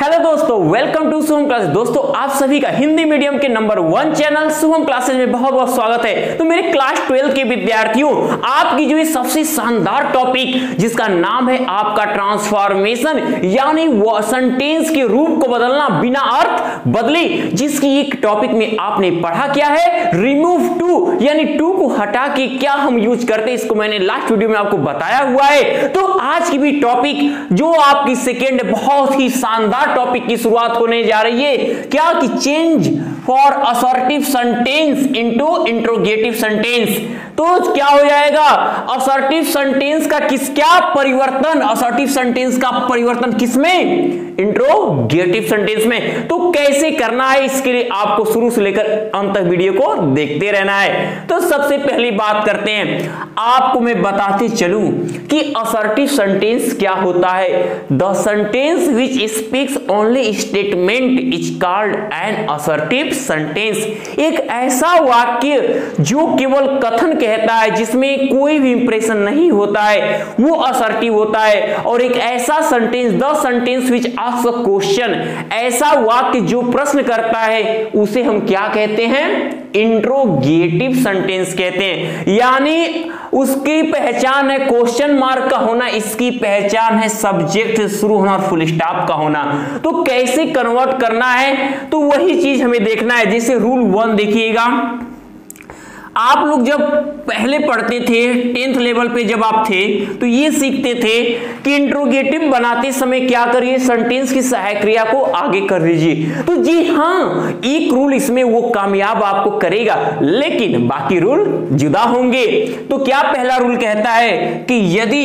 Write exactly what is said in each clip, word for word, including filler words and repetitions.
Hello दोस्तों, welcome to Shubham classes. दोस्तों, आप सभी का हिंदी मीडियम के number one channel Shubham classes में बहुत बहुत स्वागत है। तो मेरे क्लास ट्वेल्व के विद्यार्थियों, आपकी जो सबसे शानदार टॉपिक जिसका नाम है आपका ट्रांसफॉर्मेशन, यानी वो सेंटेंस के रूप को बदलना बिना अर्थ बदले, जिसकी एक टॉपिक में आपने पढ़ा क्या है, रिमूव टू, यानी टू को हटा के क्या हम यूज करते हैं, इसको मैंने लास्ट वीडियो में आपको बताया हुआ है। तो आज की भी टॉपिक जो आपकी सेकेंड बहुत ही शानदार टॉपिक की शुरुआत होने जा रही है, क्या कि change for assertive sentence into interrogative sentence. तो क्या हो जाएगा, असर्टिव सेंटेंस का किस क्या परिवर्तन, असर्टिव सेंटेंस का परिवर्तन किसमें, इंट्रोगेटिव सेंटेंस में। तो कैसे करना है, इसके लिए आपको शुरू से लेकर अंत तक वीडियो को देखते रहना है। तो सबसे पहली बात करते हैं, आपको मैं बताते चलूं कि असर्टिव सेंटेंस क्या होता है। The sentence which speaks only statement is called an assertive sentence. एक ऐसा वाक्य जो केवल कथन कहता है, जिसमें कोई भी इंप्रेशन नहीं होता है, वो असर्टिव होता है। और एक ऐसा sentence, the sentence which asks a question, ऐसा वाक्य जो प्रश्न करता है, उसे हम क्या कहते हैं, इंट्रोगेटिव सेंटेंस कहते हैं। यानी उसकी पहचान है क्वेश्चन मार्क का होना, इसकी पहचान है सब्जेक्ट से शुरू होना और फुल स्टॉप का होना। तो कैसे कन्वर्ट करना है, तो वही चीज हमें देखना है। जैसे रूल वन देखिएगा, आप लोग जब पहले पढ़ते थे, टेंथ लेवल पे जब आप थे, तो ये सीखते थे कि इंट्रोगेटिव बनाते समय क्या करिए, सेंटेंस की सहायक क्रिया को आगे कर लीजिए। तो जी हाँ, एक रूल इसमें वो कामयाब आपको करेगा, लेकिन बाकी रूल जुदा होंगे। तो क्या पहला रूल कहता है कि यदि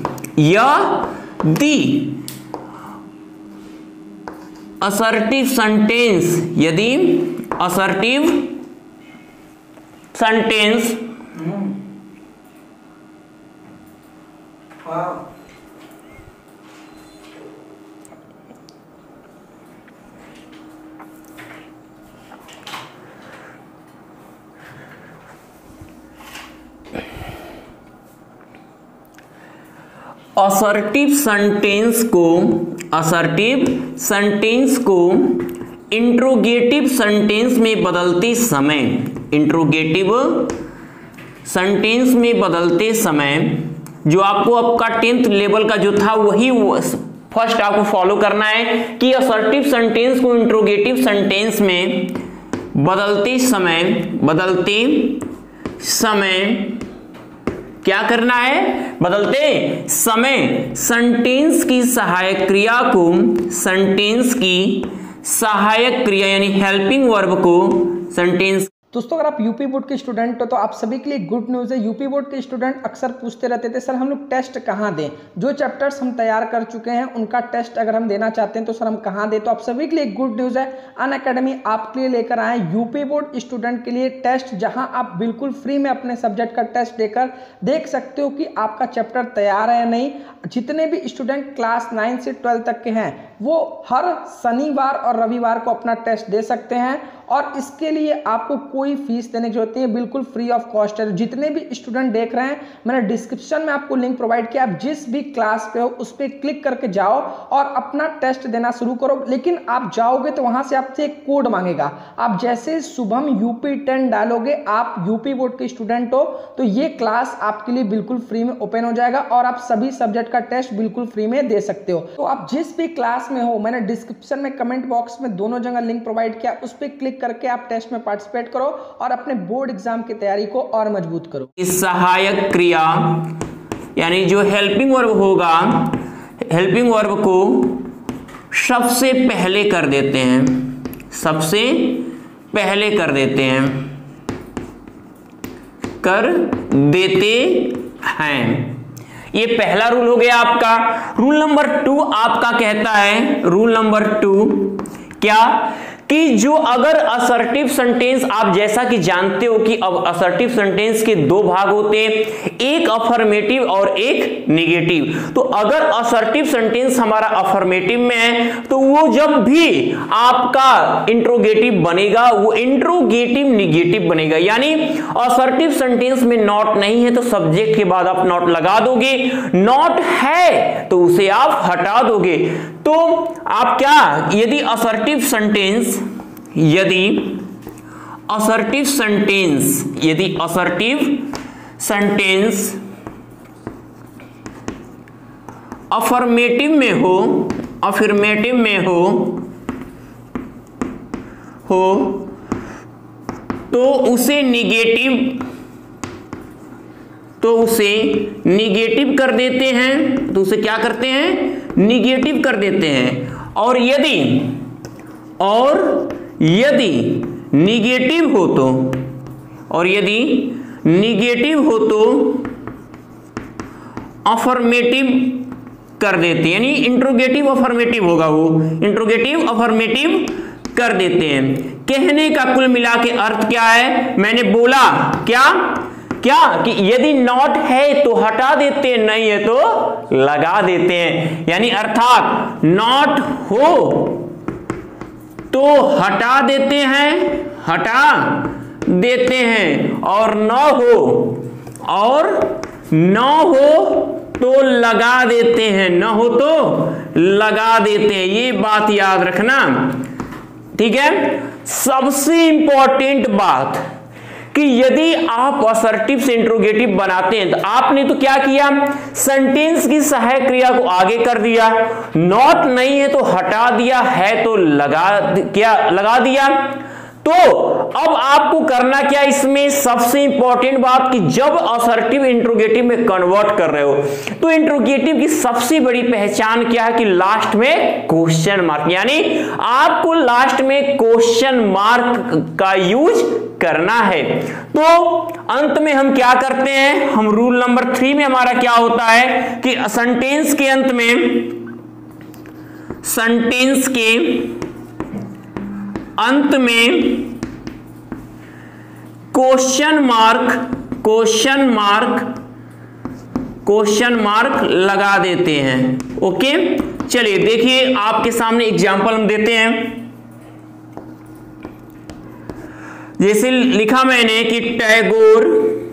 यदि असर्टिव सेंटेंस, यदि असर्टिव सेंटेंस असर्टिव सेंटेंस को असर्टिव सेंटेंस को इंट्रोगेटिव सेंटेंस में बदलते समय, इंट्रोगेटिव सेंटेंस में बदलते समय जो आपको आपका टेंथ लेवल का जो था वही फर्स्ट आपको फॉलो करना है कि असर्टिव सेंटेंस को इंट्रोगेटिव सेंटेंस में बदलते समय बदलते समय क्या करना है, बदलते समय सेंटेंस की सहायक क्रिया को, सेंटेंस की सहायक क्रिया यानी हेल्पिंग वर्ब को सेंटेंस। दोस्तों, अगर आप यूपी बोर्ड के स्टूडेंट हो तो आप सभी के लिए गुड न्यूज़ है। यूपी बोर्ड के स्टूडेंट अक्सर पूछते रहते थे, सर हम लोग टेस्ट कहाँ दें, जो चैप्टर्स हम तैयार कर चुके हैं उनका टेस्ट अगर हम देना चाहते हैं तो सर हम कहाँ दें। तो आप सभी के लिए गुड न्यूज़ है, अनअकैडमी आपके लिए लेकर आए यूपी बोर्ड स्टूडेंट के लिए टेस्ट, जहाँ आप बिल्कुल फ्री में अपने सब्जेक्ट का टेस्ट देकर देख सकते हो कि आपका चैप्टर तैयार है या नहीं। जितने भी स्टूडेंट क्लास नाइन से ट्वेल्थ तक के हैं वो हर शनिवार और रविवार को अपना टेस्ट दे सकते हैं, और इसके लिए आपको कोई फीस देने की जरूरत नहीं है, बिल्कुल फ्री ऑफ कॉस्ट है। जितने भी स्टूडेंट देख रहे हैं, मैंने डिस्क्रिप्शन में आपको लिंक प्रोवाइड किया, आप जिस भी क्लास पे हो उस पर क्लिक करके जाओ और अपना टेस्ट देना शुरू करो। लेकिन आप जाओगे तो वहां से आपसे एक कोड मांगेगा, आप जैसे शुभम यूपी टेन डालोगे, आप यूपी बोर्ड के स्टूडेंट हो तो ये क्लास आपके लिए बिल्कुल फ्री में ओपन हो जाएगा और आप सभी सब्जेक्ट का टेस्ट बिल्कुल फ्री में दे सकते हो। तो आप जिस भी क्लास में हो, मैंने डिस्क्रिप्शन में कमेंट बॉक्स में दोनों जगह लिंक प्रोवाइड किया, उस पर क्लिक करके आप टेस्ट में पार्टिसिपेट करो और अपने बोर्ड एग्जाम की तैयारी को और मजबूत करो। इस सहायक क्रिया यानी जो हेल्पिंग वर्ब होगा, हेल्पिंग वर्ब को सबसे पहले कर देते हैं, सबसे पहले कर देते हैं कर देते हैं। ये पहला रूल हो गया आपका। रूल नंबर टू आपका कहता है, रूल नंबर टू क्या कि जो अगर असर्टिव सेंटेंस, आप जैसा कि जानते हो कि अब असर्टिव सेंटेंस के दो भाग होते हैं, एक अफर्मेटिव और एक निगेटिव। तो अगर असर्टिव सेंटेंस हमारा अफर्मेटिव में है तो वो जब भी आपका इंट्रोगेटिव बनेगा वो इंट्रोगेटिव निगेटिव बनेगा। यानी असर्टिव सेंटेंस में नॉट नहीं है तो सब्जेक्ट के बाद आप नॉट लगा दोगे, नॉट है तो उसे आप हटा दोगे। तो आप क्या, यदि असर्टिव सेंटेंस यदि असर्टिव सेंटेंस यदि असर्टिव सेंटेंस अफर्मेटिव में हो अफर्मेटिव में हो हो तो उसे निगेटिव तो उसे निगेटिव कर देते हैं तो उसे क्या करते हैं, निगेटिव कर देते हैं। और यदि और यदि निगेटिव हो तो और यदि निगेटिव हो तो अफर्मेटिव कर देते हैं, यानी इंट्रोगेटिव अफर्मेटिव होगा, वो इंट्रोगेटिव अफर्मेटिव कर देते हैं। कहने का कुल मिला के अर्थ क्या है, मैंने बोला क्या क्या कि यदि नॉट है तो हटा देते हैं, नहीं है तो लगा देते हैं। यानी अर्थात नॉट हो तो हटा देते हैं हटा देते हैं और न हो और न हो तो लगा देते हैं, न हो तो लगा देते हैं। ये बात याद रखना, ठीक है। सबसे इंपॉर्टेंट बात कि यदि आप असर्टिव से इंट्रोगेटिव बनाते हैं तो आपने तो क्या किया, सेंटेंस की सहायक क्रिया को आगे कर दिया, नॉट नहीं है तो हटा दिया, है तो लगा क्या लगा दिया। तो अब आपको करना क्या, इसमें सबसे इंपॉर्टेंट बात कि जब असर्टिव इंट्रोगेटिव में कन्वर्ट कर रहे हो तो इंट्रोगेटिव की सबसे बड़ी पहचान क्या है कि लास्ट में क्वेश्चन मार्क, यानी आपको लास्ट में क्वेश्चन मार्क का यूज करना है। तो अंत में हम क्या करते हैं, हम रूल नंबर थ्री में हमारा क्या होता है कि सेंटेंस के अंत में सेंटेंस के अंत में question mark question mark question mark लगा देते हैं। ओके, चलिए देखिए आपके सामने एग्जांपल हम देते हैं। जैसे लिखा मैंने कि टैगोर,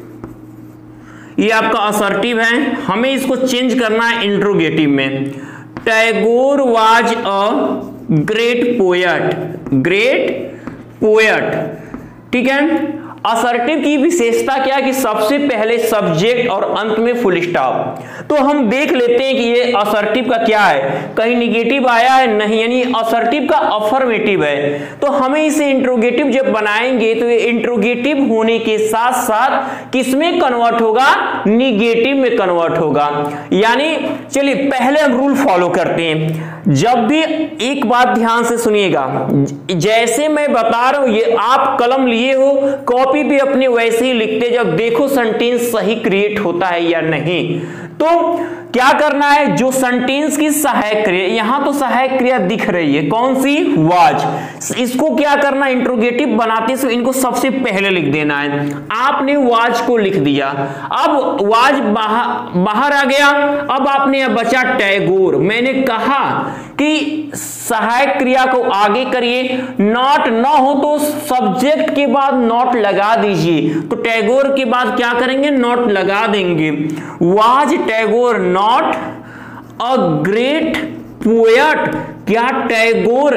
ये आपका असर्टिव है, हमें इसको चेंज करना है इंट्रोगेटिव में। Tagore was a great poet great poet ठीक है। असर्टिव की विशेषता क्या है कि सबसे पहले सब्जेक्ट और अंत में फुल स्टॉप। तो हम देख लेते हैं कि ये असर्टिव का क्या है, कहीं निगेटिव आया है, नहीं, यानी असर्टिव का अफर्मेटिव है। तो हमें इसे इंट्रोगेटिव जब बनाएंगे तो ये इंट्रोगेटिव होने के साथ साथ किसमें कन्वर्ट होगा, निगेटिव में कन्वर्ट होगा। यानी चलिए पहले हम रूल फॉलो करते हैं। जब भी, एक बात ध्यान से सुनिएगा, जैसे मैं बता रहा हूं ये आप कलम लिए हो, कॉपी भी अपने वैसे ही लिखते, जब देखो सेंटेंस सही क्रिएट होता है या नहीं। तो क्या करना है, जो सेंटेंस की सहायक क्रिया, यहां तो सहायक क्रिया दिख रही है, कौन सी, वाज, इसको क्या करना, इंट्रोगेटिव बनाते समय इनको सबसे पहले लिख देना है। आपने वाज को लिख दिया, अब वाज बाहर बाहर आ गया, अब आपने बचा टैगोर। मैंने कहा कि सहायक क्रिया को आगे करिए, नॉट न हो तो सब्जेक्ट के बाद नॉट लगा दीजिए। तो टैगोर के बाद क्या करेंगे, नॉट लगा देंगे। Was Tagore not a great poet, क्या टैगोर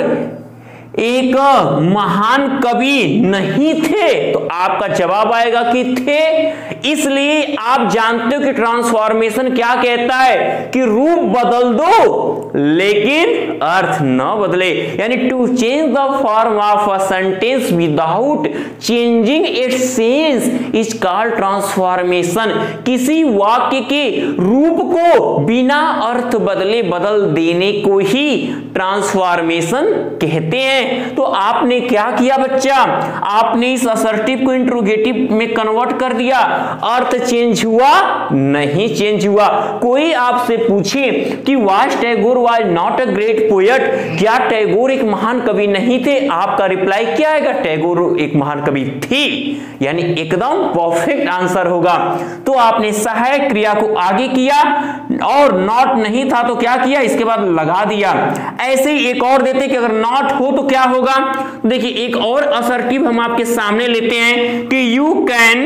एक महान कवि नहीं थे? तो आपका जवाब आएगा कि थे। इसलिए आप जानते हो कि ट्रांसफॉर्मेशन क्या कहता है कि रूप बदल दो लेकिन अर्थ न बदले, यानी to change the form of a sentence without changing its sense is called transformation. किसी वाक्य के रूप को बिना अर्थ बदले बदल देने को ही ट्रांसफॉर्मेशन कहते हैं। तो आपने क्या किया बच्चा, आपने इस असर्टिव को इंट्रोगेटिव में कन्वर्ट कर दिया, अर्थ चेंज हुआ नहीं, चेंज हुआ। कोई आपसे पूछे कि was Tagore was not a great poet, क्या टैगोर एक महान कवि नहीं थे, आपका रिप्लाई क्या आएगा, टैगोर एक महान कवि थी, यानी एकदम परफेक्ट आंसर होगा। तो आपने सहायक क्रिया को आगे किया और नॉट नहीं था तो क्या किया, इसके बाद लगा दिया। ऐसे ही एक और देते कि अगर नॉट हो तो क्या होगा, देखिए एक और असर्टिव हम आपके सामने लेते हैं कि you can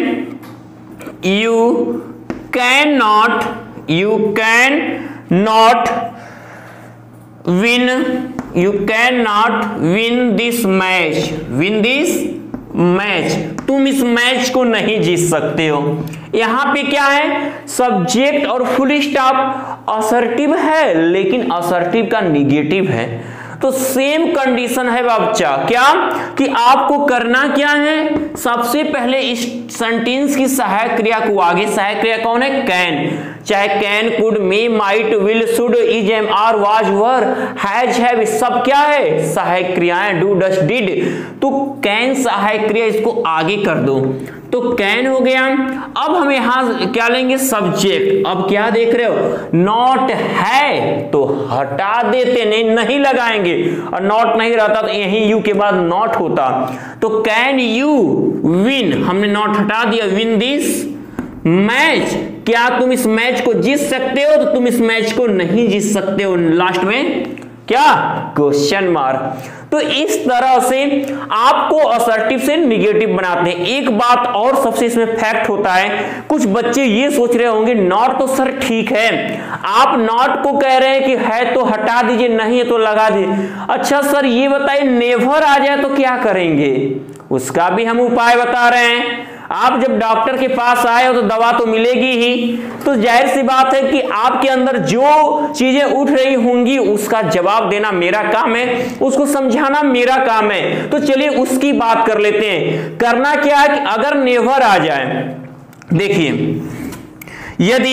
you can not you can not win, you can not win this match, win this match, तुम इस मैच को नहीं जीत सकते हो। यहां पे क्या है, सब्जेक्ट और फुल स्टॉप असर्टिव है, लेकिन असर्टिव का निगेटिव है। तो सेम कंडीशन है बच्चा, क्या कि आपको करना क्या है, सबसे पहले इस सेंटेंस की सहायक क्रिया को आगे, सहायक क्रिया कौन है, कैन, चाहे can, could, may, might, will, should, is, am, are, was, were, has, have, सब क्या है, सहायक क्रियाएं, डू, डस, डिड। तो कैन सहायक क्रिया, इसको आगे कर दो तो कैन हो गया। अब हम यहां क्या लेंगे, सब्जेक्ट। अब क्या देख रहे हो, नॉट है तो हटा देते, नहीं नहीं लगाएंगे, और नॉट नहीं रहता तो यही यू के बाद नॉट होता। तो कैन यू विन, हमने नॉट हटा दिया, विन दिस मैच, क्या तुम इस मैच को जीत सकते हो, तो तुम इस मैच को नहीं जीत सकते हो, लास्ट में क्या, क्वेश्चन मार्क। तो इस तरह से आपको असर्टिव से निगेटिव बनाते हैं। एक बात और सबसे इसमें फैक्ट होता है, कुछ बच्चे ये सोच रहे होंगे नॉट तो सर ठीक है, आप नॉट को कह रहे हैं कि है तो हटा दीजिए, नहीं है तो लगा दीजिए। अच्छा सर ये बताइए नेवर आ जाए तो क्या करेंगे, उसका भी हम उपाय बता रहे हैं। आप जब डॉक्टर के पास आए हो तो दवा तो मिलेगी ही, तो जाहिर सी बात है कि आपके अंदर जो चीजें उठ रही होंगी उसका जवाब देना मेरा काम है, उसको समझाना मेरा काम है। तो चलिए उसकी बात कर लेते हैं। करना क्या है कि अगर नेवर आ जाए, देखिए यदि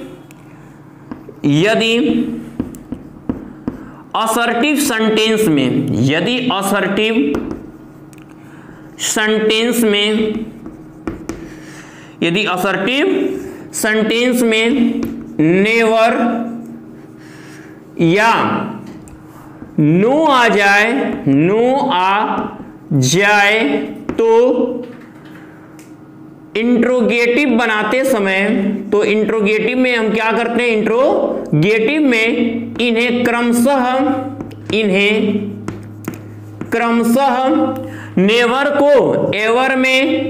यदि असर्टिव सेंटेंस में, यदि असर्टिव सेंटेंस में यदि असर्टिव सेंटेंस में नेवर या नो आ जाए, नो आ जाए तो इंट्रोगेटिव बनाते समय, तो इंट्रोगेटिव में हम क्या करते हैं, इंट्रोगेटिव में इन्हें क्रमशः इन्हें क्रमशः नेवर को एवर में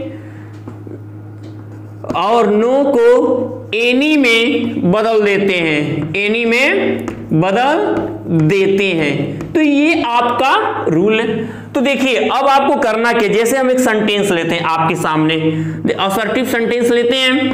और नो को एनी में बदल देते हैं, एनी में बदल देते हैं। तो ये आपका रूल है। तो देखिए अब आपको करना क्या, जैसे हम एक सेंटेंस लेते हैं आपके सामने, असर्टिव सेंटेंस लेते हैं।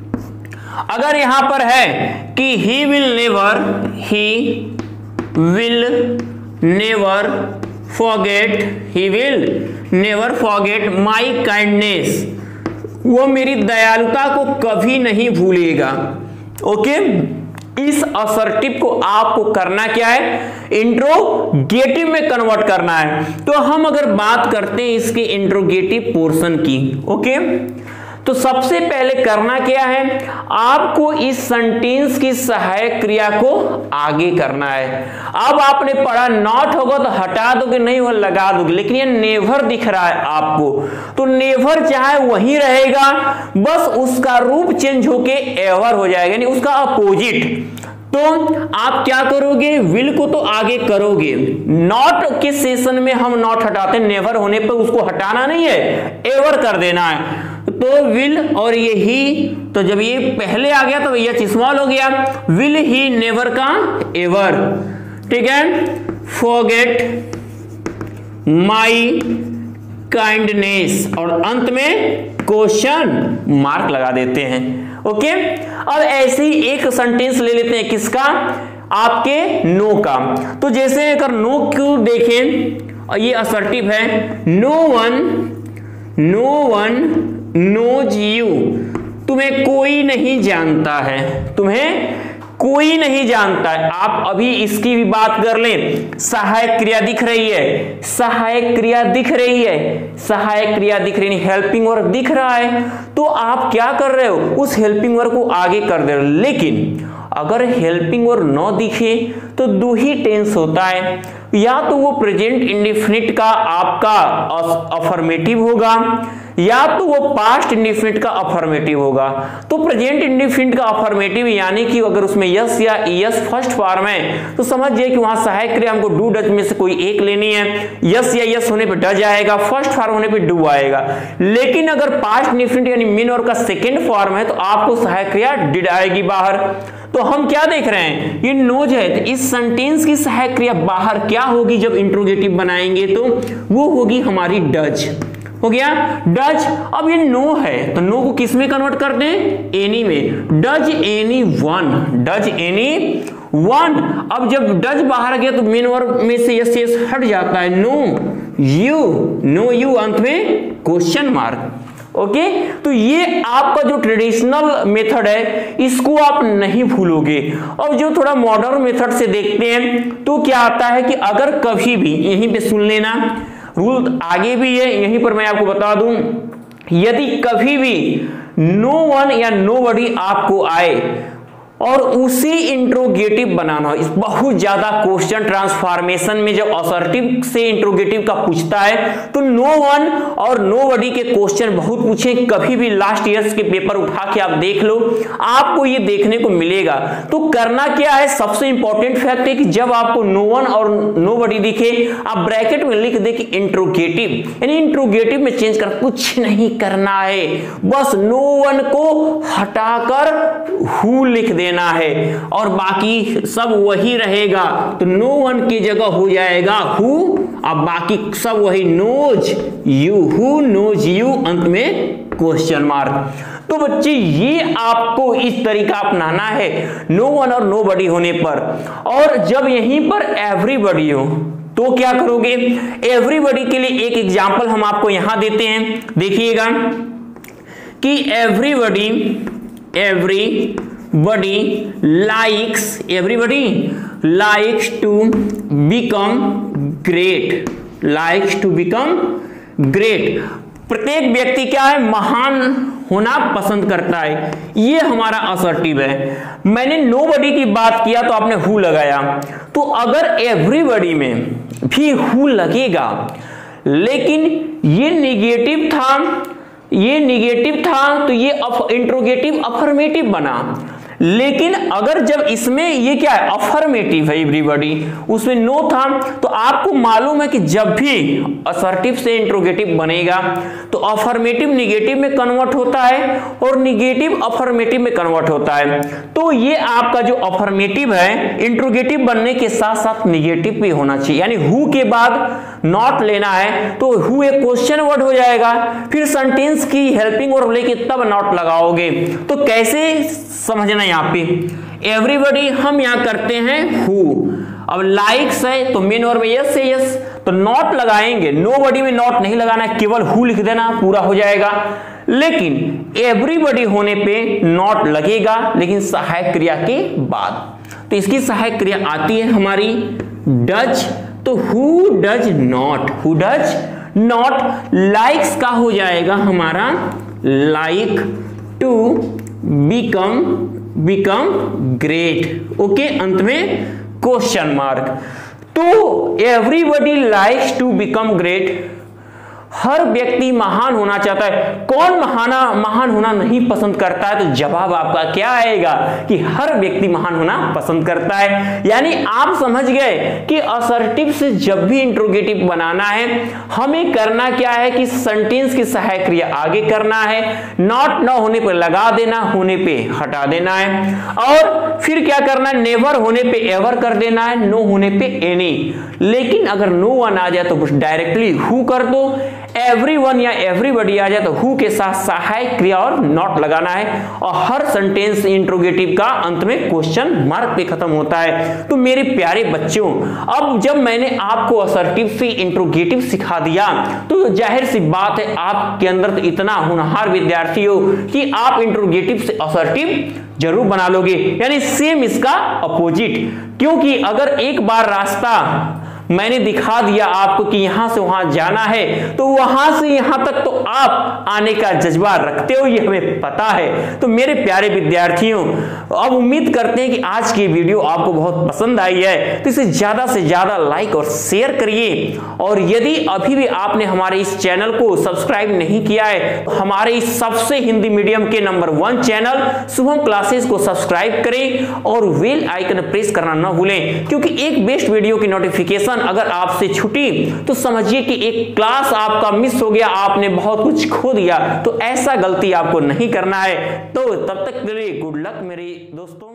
अगर यहां पर है कि he will never, he will never forget, he will never forget my kindness, वो मेरी दयालुता को कभी नहीं भूलेगा। ओके, इस असर्टिव को आपको करना क्या है, इंट्रोगेटिव में कन्वर्ट करना है। तो हम अगर बात करते हैं इसके इंट्रोगेटिव पोर्शन की, ओके, तो सबसे पहले करना क्या है, आपको इस सेंटेंस की सहायक क्रिया को आगे करना है। अब आपने पढ़ा नॉट होगा तो हटा दोगे, नहीं हो लगा दोगे, लेकिन ये नेवर दिख रहा है आपको, तो नेवर चाहे वही रहेगा, बस उसका रूप चेंज होके एवर हो जाएगा, यानी उसका अपोजिट। तो आप क्या करोगे, विल को तो आगे करोगे, नॉट के सेशन में हम नॉट हटाते हैं, नेवर होने पर उसको हटाना नहीं है, एवर कर देना है। तो विल और ये ही, तो जब ये पहले आ गया तो ये स्मॉल हो गया, विल ही नेवर का एवर, ठीक है, फॉरगेट माई काइंडनेस, और अंत में क्वेश्चन मार्क लगा देते हैं। ओके, अब ऐसे ही एक सेंटेंस ले लेते हैं, किसका, आपके नो का। तो जैसे अगर नो को देखें, और ये असर्टिव है, no one no one knows you, तुम्हें कोई नहीं जानता है, तुम्हें कोई नहीं जानता है। आप अभी इसकी भी बात कर लें, सहायक क्रिया दिख रही है, सहायक क्रिया दिख रही है, सहायक क्रिया दिख रही है, हेल्पिंग वर्ब दिख रहा है, तो आप क्या कर रहे हो, उस हेल्पिंग वर्ब को आगे कर दे रहे हो। लेकिन अगर हेल्पिंग वर्ब न दिखे तो दो ही टेंस होता है, या तो वो प्रेजेंट इंडेफिनिट का आपका अफर्मेटिव होगा, या तो वो पास्ट इंडेफिनिट का अफर्मेटिव होगा। तो प्रेजेंट इंडेफिनिट का अफर्मेटिव यानी कि अगर उसमें यस या यस फर्स्ट फॉर्म है तो समझिए कि वहां सहायक क्रिया हमको डू डज में से कोई एक लेनी है, यस या यस होने पे डज आएगा, फर्स्ट फॉर्म होने पे डू आएगा। लेकिन अगर पास्ट इंडेफिनिट यानी मेन वर्ब का सेकंड फॉर्म है तो आपको सहायक क्रिया डिड आएगी बाहर। तो हम क्या देख रहे हैं, ये नोज है, तो इस सेंटेंस की सहायक क्रिया बाहर क्या होगी जब इंट्रोगेटिव बनाएंगे, तो वो होगी हमारी डज। हो गया डज। अब ये नो है तो नो को किस में कन्वर्ट कर दें, एनी में। Does any one, does any one. अब जब डज बाहर गया तो मेन वर्ब में से यस यस हट जाता है, नो यू, नो यू, अंत में क्वेश्चन मार्क। ओके, तो ये आपका जो ट्रेडिशनल मेथड है इसको आप नहीं भूलोगे। और जो थोड़ा मॉडर्न मेथड से देखते हैं तो क्या आता है कि अगर कभी भी, यहीं पे सुन लेना, रूल आगे भी है, यहीं पर मैं आपको बता दूं, यदि कभी भी नो वन या नोबडी आपको आए और उसी इंट्रोगेटिव बनाना हो, इस बहुत ज्यादा क्वेश्चन ट्रांसफॉर्मेशन में जब असर्टिव से इंट्रोगेटिव का पूछता है तो नो वन और नोबडी के क्वेश्चन बहुत पूछे। कभी भी लास्ट ईयर्स के पेपर उठा के आप देख लो, आपको ये देखने को मिलेगा। तो करना क्या है, सबसे इंपॉर्टेंट फैक्ट है कि जब आपको नो वन और नोबडी दिखे, आप ब्रैकेट में लिख दे कि इंट्रोगेटिव, यानी इंट्रोगेटिव में चेंज कर, कुछ नहीं करना है, बस नो वन को हटाकर हु लिख देना है और बाकी सब वही रहेगा। तो नो वन की जगह हो जाएगा हु, अब बाकी सब वही, knows you, who knows you, अंत में क्वेश्चन मार्क। तो बच्चे ये आपको इस तरीका अपनाना है नो वन और नोबडी होने पर। और जब यहीं पर एवरीबॉडी हो तो क्या करोगे, एवरीबॉडी के लिए एक एग्जांपल हम आपको यहां देते हैं, देखिएगा कि everybody, every body likes, everybody likes to become great, likes to become great। प्रत्येक व्यक्ति क्या है, महान होना पसंद करता है, ये हमारा असर्टिव है। मैंने नोबडी की बात किया तो आपने हु लगाया, तो अगर एवरीबॉडी में भी हु लगेगा, लेकिन ये निगेटिव था, ये निगेटिव था तो ये इंट्रोगेटिव अफर्मेटिव बना। लेकिन अगर जब इसमें ये क्या है, अफर्मेटिव है एवरीबॉडी, उसमें नो था, तो आपको मालूम है कि जब भी असर्टिव से इंट्रोगेटिव बनेगा तो अफर्मेटिव निगेटिव में कन्वर्ट होता है और निगेटिव अफर्मेटिव में कन्वर्ट होता है। तो ये आपका जो अफर्मेटिव है इंट्रोगेटिव बनने के साथ साथ निगेटिव भी होना चाहिए, यानी हु के बाद नॉट लेना है तो हु एक क्वेश्चन वर्ड हो जाएगा, फिर सेंटेंस की हेल्पिंग वर्ब लेके तब नॉट लगाओगे। तो कैसे समझना, यहाँ पे एवरीबॉडी हम यहाँ करते हैं हु, अब लाइक्स है तो मेन वर्ब में यस है, यस तो नॉट लगाएंगे, नोबडी में नॉट नहीं लगाना है, केवल हु लिख देना, पूरा हो जाएगा। लेकिन एवरीबॉडी होने पे नॉट लगेगा, लेकिन सहायक क्रिया के बाद। तो इसकी सहायक क्रिया आती है हमारी डज, तो who does not, who does not. Likes का हो जाएगा हमारा like to become, become great. Okay, अंत में क्वेश्चन मार्क। तो everybody likes to become great, हर व्यक्ति महान होना चाहता है। कौन महाना महान होना नहीं पसंद करता है, तो जवाब आपका क्या आएगा कि हर व्यक्ति महान होना पसंद करता है। यानी आप समझ गए कि असर्टिव से जब भी इंट्रोगेटिव बनाना है, हमें करना क्या है कि सेंटेंस की सहायक क्रिया आगे करना है, नॉट न होने पर लगा देना, होने पे हटा देना है, और फिर क्या करना है, नेवर होने पे एवर कर देना है, नो होने पे एनी। लेकिन अगर नो वन आ जाए तो डायरेक्टली हु कर दो, एवरीवन या एवरीबॉडी आ जाए तो हु के साथ सहायक क्रिया और नॉट लगाना है, और हर सेंटेंस इंट्रोगेटिव का अंत में क्वेश्चन मार्क पे खत्म होता है। तो मेरे प्यारे बच्चों, अब जब मैंने आपको असर्टिव से इंट्रोगेटिव सिखा दिया तो जाहिर सी बात है आपके अंदर तो इतना होनहार विद्यार्थी हो कि आप इंट्रोगेटिव से असर्टिव जरूर बना लोगे, यानी सेम इसका अपोजिट। क्योंकि अगर एक बार रास्ता मैंने दिखा दिया आपको कि यहां से वहां जाना है, तो वहां से यहां तक तो आप आने का जज्बा रखते हो, ये हमें पता है। तो मेरे प्यारे विद्यार्थियों, अब उम्मीद करते हैं कि आज की वीडियो आपको बहुत पसंद आई है, तो इसे ज्यादा से ज्यादा लाइक और शेयर करिए। और यदि अभी भी आपने हमारे इस चैनल को सब्सक्राइब नहीं किया है, तो हमारे इस सबसे हिंदी मीडियम के number one channel Shubham classes को सब्सक्राइब करें और बेल आइकन प्रेस करना न भूलें, क्योंकि एक बेस्ट वीडियो की नोटिफिकेशन अगर आपसे छूटी तो समझिए कि एक क्लास आपका मिस हो गया, आपने बहुत कुछ खो दिया। तो ऐसा गलती आपको नहीं करना है। तो तब तक के लिए गुड लक मेरे दोस्तों।